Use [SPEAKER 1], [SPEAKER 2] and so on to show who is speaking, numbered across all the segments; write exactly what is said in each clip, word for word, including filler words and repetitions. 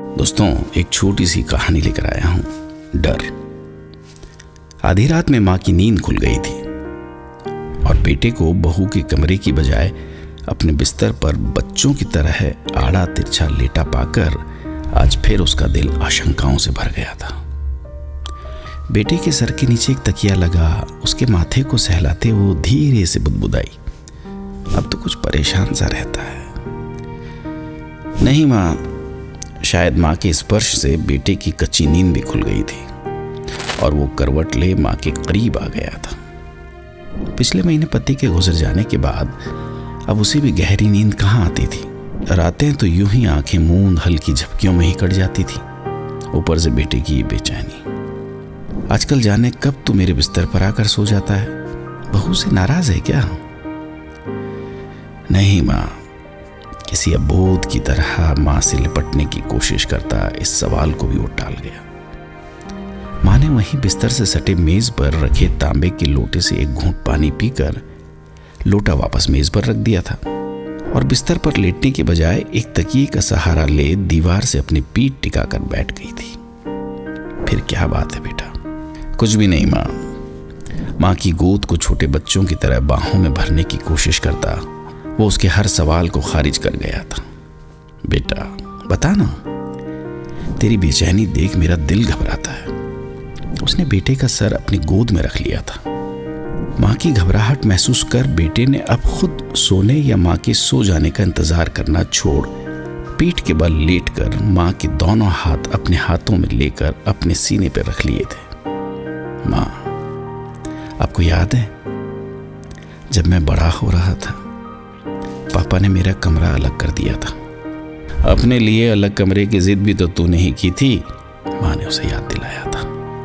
[SPEAKER 1] दोस्तों, एक छोटी सी कहानी लेकर आया हूं, डर। आधी रात में मां की नींद खुल गई थी और बेटे को बहू के कमरे की बजाय अपने बिस्तर पर बच्चों की तरह आड़ा तिरछा लेटा पाकर आज फिर उसका दिल आशंकाओं से भर गया था। बेटे के सर के नीचे एक तकिया लगा, उसके माथे को सहलाते वो धीरे से बुदबुदाई, अब तो कुछ परेशान सा रहता है। नहीं मां, शायद मां के स्पर्श से बेटे की कच्ची नींद भी खुल गई थी और वो करवट ले मां के करीब आ गया था। पिछले महीने पति के गुजर जाने के बाद अब उसे भी गहरी नींद कहाँ आती थी। रातें तो यूं ही आंखें मूंद हल्की झपकियों में ही कट जाती थी, ऊपर से बेटे की ये बेचैनी। आजकल जाने कब तू मेरे बिस्तर पर आकर सो जाता है, बहू से नाराज है क्या? नहीं मां, किसी अबोध की तरह मां से लिपटने की कोशिश करता इस सवाल को भी वो टाल गया। मां ने वहीं बिस्तर से सटे मेज पर रखे तांबे के लोटे से एक घूंट पानी पीकर लोटा वापस मेज पर रख दिया था और बिस्तर पर लेटने के बजाय एक तकिए का सहारा ले दीवार से अपनी पीठ टिकाकर बैठ गई थी। फिर क्या बात है बेटा? कुछ भी नहीं मां। मां की गोद को छोटे बच्चों की तरह बाहों में भरने की कोशिश करता वो उसके हर सवाल को खारिज कर गया था। बेटा बता ना, तेरी बेचैनी देख मेरा दिल घबराता है। उसने बेटे का सर अपनी गोद में रख लिया था। मां की घबराहट महसूस कर बेटे ने अब खुद सोने या मां के सो जाने का इंतजार करना छोड़ पीठ के बल लेटकर मां के दोनों हाथ अपने हाथों में लेकर अपने सीने पर रख लिए थे। मां, आपको याद है जब मैं बड़ा हो रहा था, पापा ने मेरा कमरा अलग कर दिया था। अपने लिए अलग कमरे की जिद भी तो तूने ही की थी, मां ने उसे याद दिलाया था।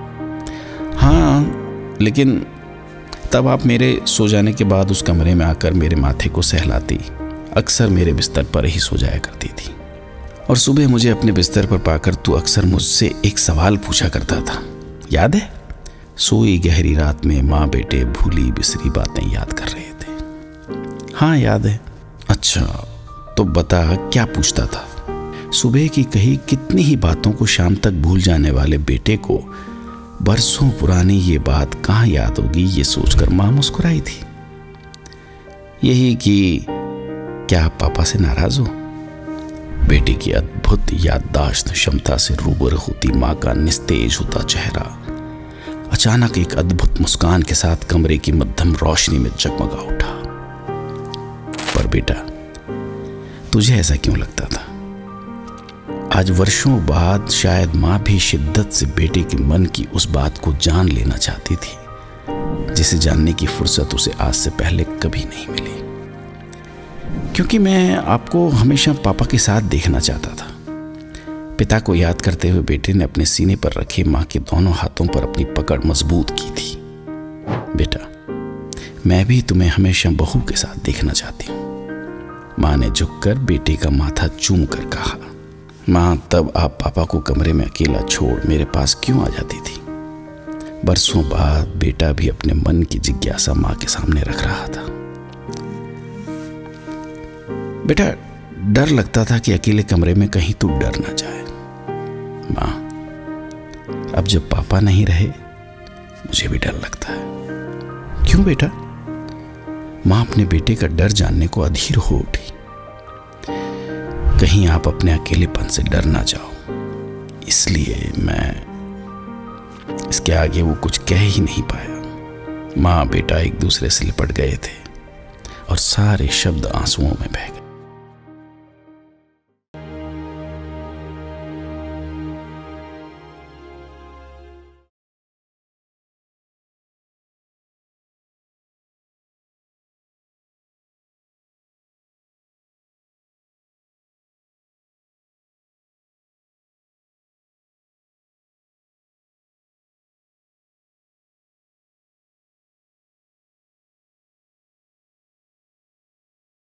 [SPEAKER 1] हाँ, लेकिन तब आप मेरे सो जाने के बाद उस कमरे में आकर मेरे माथे को सहलाती, अक्सर मेरे बिस्तर पर ही सो जाया करती थी और सुबह मुझे अपने बिस्तर पर पाकर तू अक्सर मुझसे एक सवाल पूछा करता था, याद है? सोई गहरी रात में माँ बेटे भूली बिसरी बातें याद कर रहे थे। हाँ याद है। अच्छा, तो बता क्या पूछता था? सुबह की कही कितनी ही बातों को शाम तक भूल जाने वाले बेटे को बरसों पुरानी ये बात कहाँ याद होगी, ये सोचकर मां मुस्कुराई थी। यही कि क्या आप पापा से नाराज हो? बेटे की अद्भुत याददाश्त क्षमता से रूबरू होती मां का निस्तेज होता चेहरा अचानक एक अद्भुत मुस्कान के साथ कमरे की मध्यम रोशनी में जगमगा उठा। पर बेटा, तुझे ऐसा क्यों लगता था? आज वर्षों बाद शायद मां भी शिद्दत से बेटे के मन की उस बात को जान लेना चाहती थी जिसे जानने की फुर्सत उसे आज से पहले कभी नहीं मिली। क्योंकि मैं आपको हमेशा पापा के साथ देखना चाहता था। पिता को याद करते हुए बेटे ने अपने सीने पर रखे मां के दोनों हाथों पर अपनी पकड़ मजबूत की थी। बेटा, मैं भी तुम्हें हमेशा बहू के साथ देखना चाहती हूँ, मां ने झुककर बेटे का माथा चूम कर कहा। मां, तब आप पापा को कमरे में अकेला छोड़ मेरे पास क्यों आ जाती थी? बरसों बाद बेटा भी अपने मन की जिज्ञासा मां के सामने रख रहा था। बेटा, डर लगता था कि अकेले कमरे में कहीं तू डर ना जाए। मां, अब जब पापा नहीं रहे मुझे भी डर लगता है। क्यों बेटा? मां अपने बेटे का डर जानने को अधीर हो उठी। कहीं आप अपने अकेलेपन से डर ना जाओ, इसलिए मैं इसके आगे वो कुछ कह ही नहीं पाया। मां बेटा एक दूसरे से लिपट गए थे और सारे शब्द आंसुओं में बह गए।